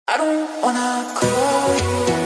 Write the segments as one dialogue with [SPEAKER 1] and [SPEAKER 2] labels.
[SPEAKER 1] I don't wanna call you.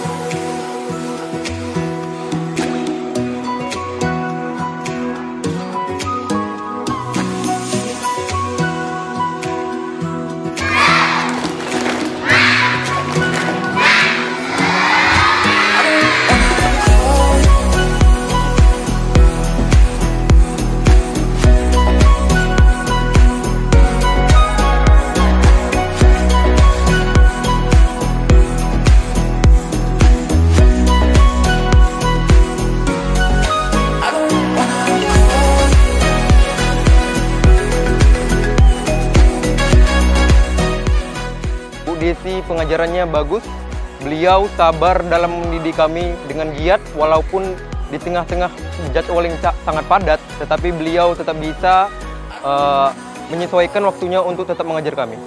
[SPEAKER 2] Desi pengajarannya bagus, beliau sabar dalam mendidik kami dengan giat walaupun di tengah-tengah jadwal yang sangat padat, tetapi beliau tetap bisa menyesuaikan waktunya untuk tetap mengajar kami.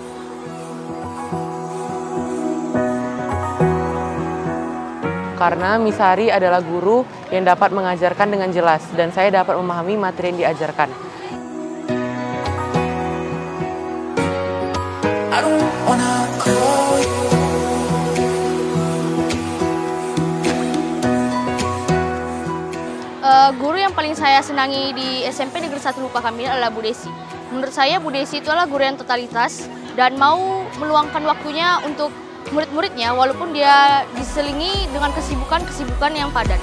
[SPEAKER 3] Karena Misari adalah guru yang dapat mengajarkan dengan jelas dan saya dapat memahami materi yang diajarkan.
[SPEAKER 1] I don't wanna call you.
[SPEAKER 4] Guru yang paling saya senangi di SMP Negeri 1 Lupa Kamil adalah Bu Desi. Menurut saya Bu Desi itu adalah guru yang totalitas dan mau meluangkan waktunya untuk murid-muridnya walaupun dia diselingi dengan kesibukan yang padat.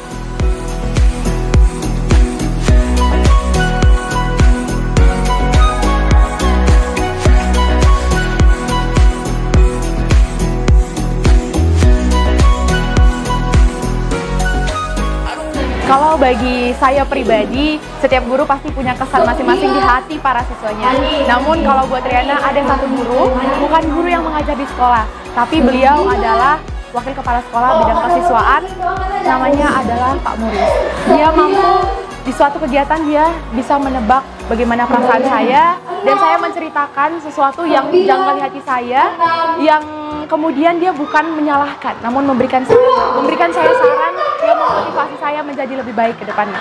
[SPEAKER 5] Kalau bagi saya pribadi, setiap guru pasti punya kesan masing-masing di hati para siswanya. Namun kalau buat Riana ada satu guru, bukan guru yang mengajar di sekolah, tapi beliau adalah wakil kepala sekolah bidang kesiswaan, namanya adalah Pak Muris. Dia mampu di suatu kegiatan dia bisa menebak bagaimana perasaan saya, dan saya menceritakan sesuatu yang janggal di hati saya, yang kemudian dia bukan menyalahkan, namun memberikan saya saran yang memotivasi saya menjadi lebih baik ke depannya.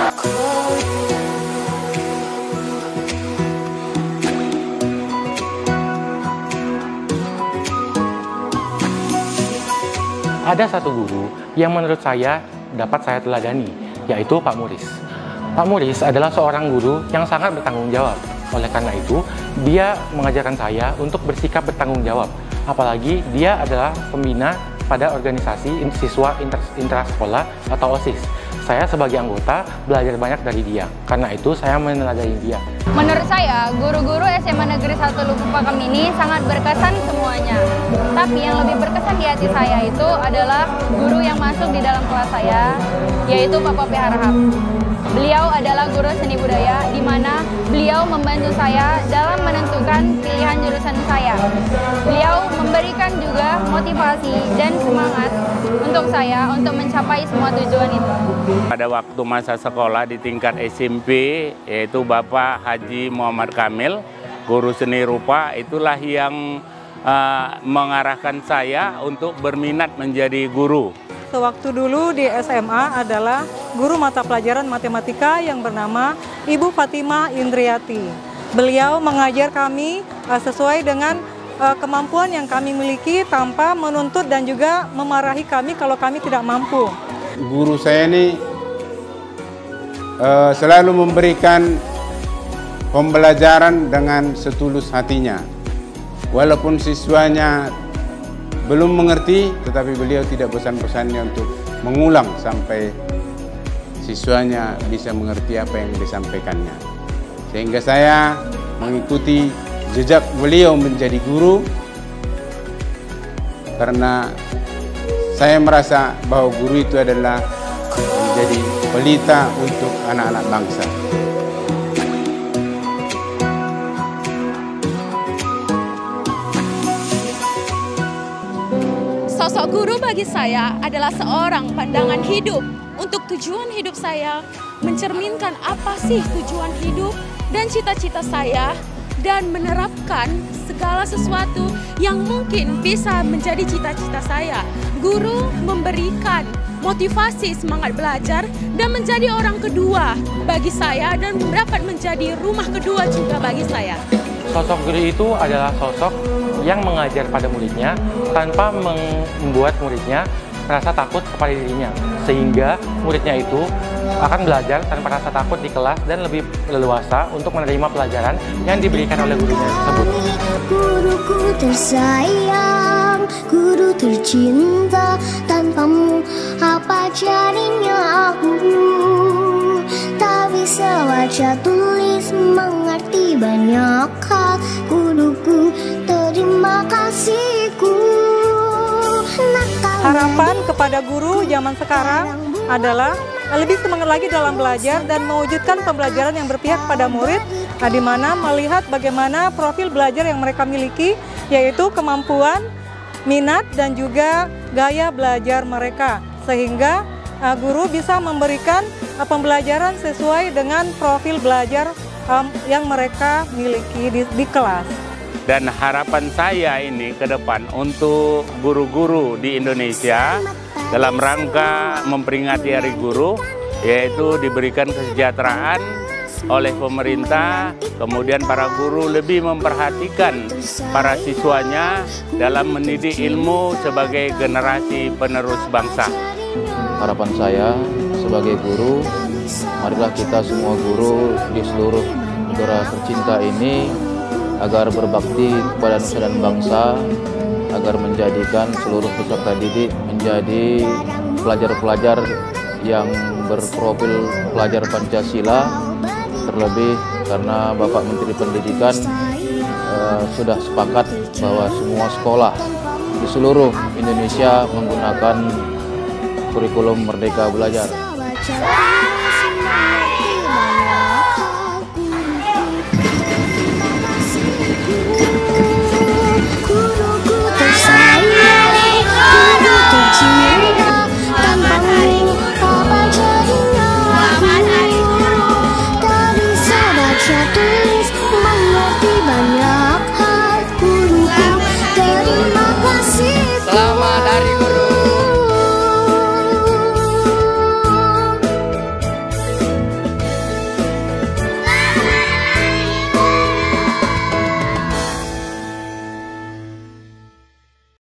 [SPEAKER 6] Ada satu guru yang menurut saya dapat saya teladani, yaitu Pak Muris. Pak Muris adalah seorang guru yang sangat bertanggung jawab. Oleh karena itu, dia mengajarkan saya untuk bersikap bertanggung jawab. Apalagi dia adalah pembina pada organisasi siswa intrasekolah atau OSIS. Saya sebagai anggota belajar banyak dari dia. Karena itu saya meneladani dia.
[SPEAKER 4] Menurut saya, guru-guru SMA Negeri 1 Lupa Kamil ini sangat berkesan semuanya. Tapi yang lebih berkesan di hati saya itu adalah guru yang masuk di dalam kelas saya, yaitu Bapak P. Harahap. Beliau adalah guru seni budaya, di mana beliau membantu saya dalam menentukan pilihan jurusan saya. Beliau memberikan juga motivasi dan semangat untuk saya untuk mencapai semua tujuan itu.
[SPEAKER 7] Pada waktu masa sekolah di tingkat SMP, yaitu Bapak Haji Muhammad Kamil, guru seni rupa, itulah yang mengarahkan saya untuk berminat menjadi guru.
[SPEAKER 8] Sewaktu dulu di SMA adalah guru mata pelajaran matematika yang bernama Ibu Fatimah Indriati. Beliau mengajar kami sesuai dengan kemampuan yang kami miliki tanpa menuntut dan juga memarahi kami kalau kami tidak mampu.
[SPEAKER 9] Guru saya ini selalu memberikan pembelajaran dengan setulus hatinya. Walaupun siswanya belum mengerti, tetapi beliau tidak bosan-bosannya untuk mengulang sampai siswanya bisa mengerti apa yang disampaikannya. Sehingga saya mengikuti jejak beliau menjadi guru, karena saya merasa bahwa guru itu adalah menjadi pelita untuk anak-anak bangsa.
[SPEAKER 10] Sosok guru bagi saya adalah seorang pandangan hidup untuk tujuan hidup saya, mencerminkan apa sih tujuan hidup dan cita-cita saya, dan menerapkan segala sesuatu yang mungkin bisa menjadi cita-cita saya. Guru memberikan motivasi semangat belajar dan menjadi orang kedua bagi saya dan dapat menjadi rumah kedua juga bagi saya.
[SPEAKER 6] Sosok guru itu adalah sosok yang mengajar pada muridnya tanpa membuat muridnya merasa takut kepada dirinya, sehingga muridnya itu akan belajar tanpa rasa takut di kelas dan lebih leluasa untuk menerima pelajaran yang diberikan oleh gurunya tersebut.
[SPEAKER 11] Guruku tersayang, guru tercinta, tanpamu apa jadinya aku? Tak bisa baca tulis mengerti banyak hal, guruku terima kasihku.
[SPEAKER 8] Harapan kepada guru zaman sekarang adalah lebih semangat lagi dalam belajar dan mewujudkan pembelajaran yang berpihak pada murid, di mana melihat bagaimana profil belajar yang mereka miliki, yaitu kemampuan, minat, dan juga gaya belajar mereka, sehingga guru bisa memberikan pembelajaran sesuai dengan profil belajar yang mereka miliki di kelas.
[SPEAKER 7] Dan harapan saya ini ke depan untuk guru-guru di Indonesia dalam rangka memperingati Hari Guru, yaitu diberikan kesejahteraan oleh pemerintah, kemudian para guru lebih memperhatikan para siswanya dalam mendidik ilmu sebagai generasi penerus bangsa.
[SPEAKER 12] Harapan saya sebagai guru, marilah kita semua guru di seluruh negara tercinta ini agar berbakti kepada nusa dan bangsa, agar menjadikan seluruh peserta didik menjadi pelajar-pelajar yang berprofil pelajar Pancasila, terlebih karena Bapak Menteri Pendidikan sudah sepakat bahwa semua sekolah di seluruh Indonesia menggunakan kurikulum Merdeka Belajar.
[SPEAKER 11] Terima kasih.